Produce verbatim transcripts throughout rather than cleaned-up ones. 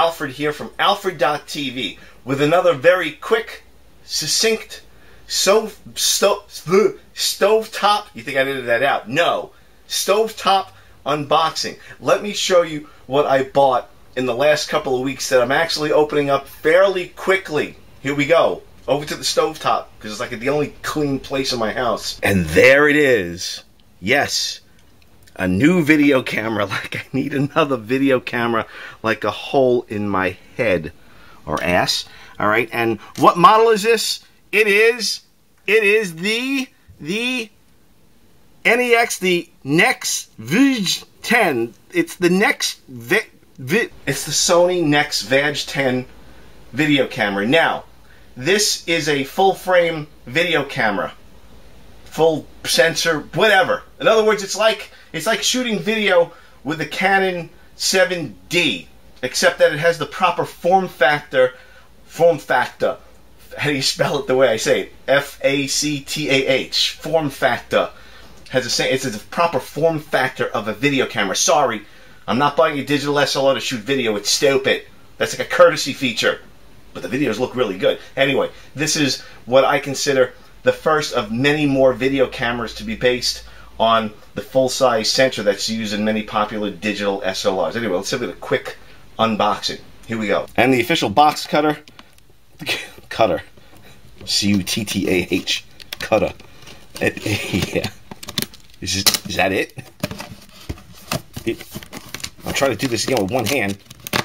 Alfred here from Alfred dot T V with another very quick, succinct, so, sto stovetop, you think I edited that out? No. Stovetop unboxing. Let me show you what I bought in the last couple of weeks that I'm actually opening up fairly quickly. Here we go. Over to the stovetop, because it's like the only clean place in my house. And there it is. Yes. A new video camera. Like I need another video camera like a hole in my head. Or ass. Alright, and what model is this? It is, it is the, the N E X, the NEX V G ten. It's the NEX, v, v, it's the Sony NEX V G ten video camera. Now, this is a full frame video camera. Full sensor, whatever. In other words, it's like, it's like shooting video with the Canon seven D, except that it has the proper form factor, form factor. How do you spell it the way I say it? F A C T A H. Form factor. Has the same, it's the proper form factor of a video camera. Sorry, I'm not buying a digital S L R to shoot video. It's stupid. That's like a courtesy feature. But the videos look really good. Anyway, this is what I consider the first of many more video cameras to be based on the full-size sensor that's used in many popular digital S L Rs. Anyway, let's have a quick unboxing. Here we go. And the official box cutter. Cutter. C U T T A H. Cutter. It, yeah. Is, this, is that it? it? I'll try to do this again with one hand.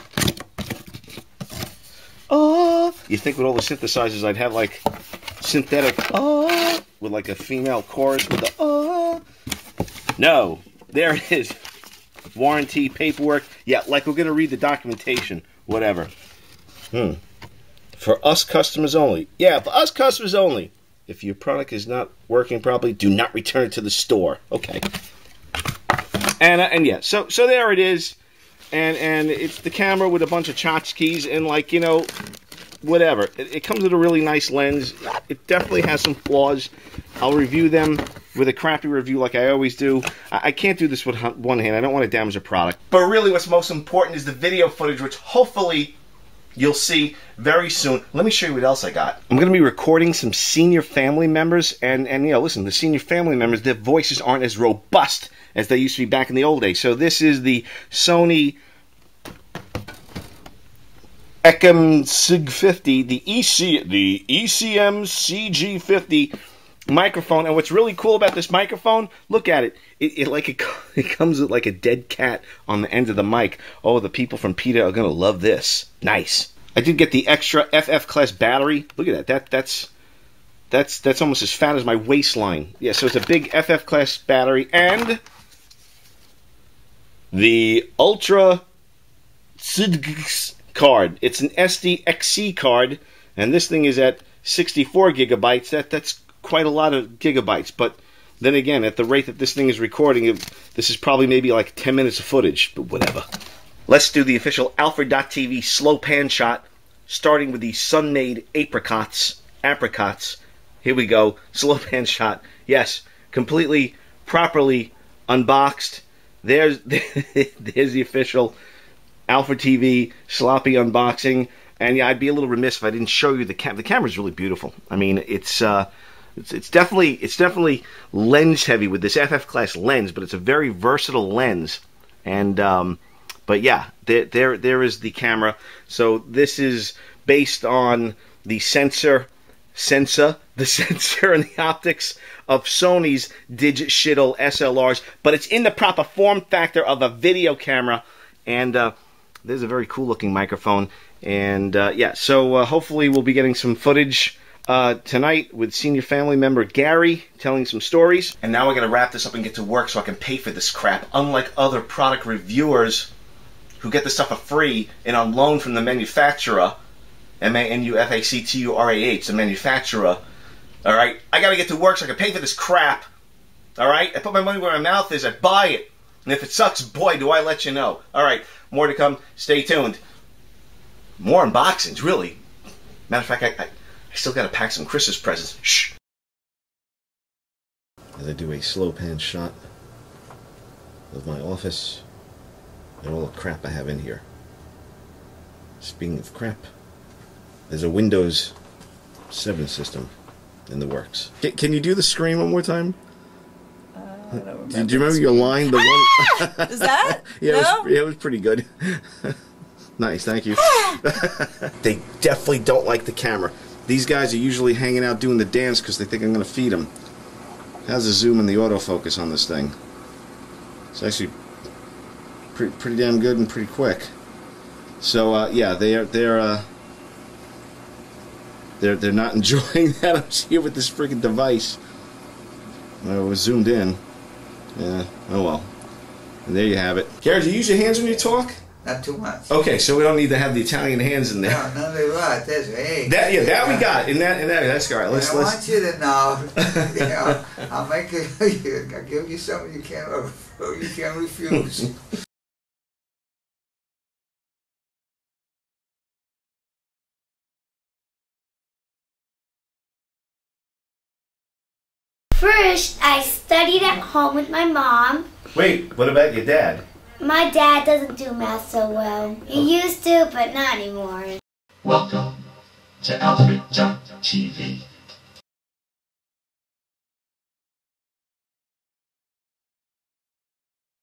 Oh! You think with all the synthesizers I'd have like synthetic oh with like a female chorus with the oh. No. There it is. Warranty, paperwork. Yeah, like we're going to read the documentation. Whatever. Hmm. For us customers only. Yeah, for us customers only. If your product is not working properly, do not return it to the store. Okay. And uh, and yeah, so so there it is. And and it's the camera with a bunch of tchotchkes and like, you know, whatever. It, it comes with a really nice lens. It definitely has some flaws. I'll review them with a crappy review like I always do. I, I can't do this with one hand. I don't want to damage a product. But really what's most important is the video footage, which hopefully you'll see very soon. Let me show you what else I got. I'm going to be recording some senior family members. And, and you know, listen, the senior family members, their voices aren't as robust as they used to be back in the old days. So this is the Sony X C fifty, the E C, the E C M C G fifty microphone. And what's really cool about this microphone, look at it. It, it like it, it comes with like a dead cat on the end of the mic. Oh, the people from PETA are gonna love this. Nice. I did get the extra F F class battery. Look at that. That that's that's that's almost as fat as my waistline. Yeah, so it's a big F F class battery and the Ultra card. It's an S D X C card, and this thing is at sixty-four gigabytes. That that's quite a lot of gigabytes. But then again, at the rate that this thing is recording, it, this is probably maybe like ten minutes of footage. But whatever. Let's do the official Alfred dot T V slow pan shot, starting with the sun-made apricots. Apricots. Here we go. Slow pan shot. Yes, completely, properly unboxed. There's there's the official Alfred T V sloppy unboxing. And yeah, I'd be a little remiss if I didn't show you the cam. The camera's really beautiful. I mean, it's uh, it's it's definitely it's definitely lens heavy with this F F class lens, but it's a very versatile lens. And um, but yeah, there there there is the camera. So this is based on the sensor, sensor, the sensor and the optics of Sony's digital S L Rs, but it's in the proper form factor of a video camera. And uh, there's a very cool looking microphone. And uh, yeah, so uh, hopefully we'll be getting some footage uh, tonight with senior family member Gary telling some stories. And now I gotta wrap this up and get to work so I can pay for this crap. Unlike other product reviewers who get this stuff for free and on loan from the manufacturer, M A N U F A C T U R A H, the manufacturer. Alright, I gotta get to work so I can pay for this crap. Alright, I put my money where my mouth is, I buy it. And if it sucks, boy, do I let you know. Alright, more to come. Stay tuned. More unboxings, really. Matter of fact, I, I, I still gotta pack some Christmas presents. Shh. As I do a slow pan shot of my office and all the crap I have in here. speaking of crap, there's a Windows seven system in the works. Can, can you do the screen one more time? Uh, I don't remember. Do, do you remember your line? The ah! one. Is that? yeah, no? it was, yeah, it was pretty good. Nice, thank you. They definitely don't like the camera. These guys are usually hanging out doing the dance because they think I'm going to feed them. How's the zoom and the autofocus on this thing? It's actually pretty, pretty damn good and pretty quick. So uh, yeah, they are they're uh, they're they're not enjoying that. I'm here with this freaking device. I was zoomed in. Yeah. Oh well. And there you have it. Gary, do you use your hands when you talk? Not too much. Okay, so we don't need to have the Italian hands in there. No, no, they right. That's hey. That yeah, that we got. In that, in that, that's all right. Let's I let's. want you to know. You know, I'll make it. I'll give you something you can't you can't refuse. First, I studied at home with my mom. Wait, what about your dad? My dad doesn't do math so well. He used to, but not anymore. Welcome to Alfred T V.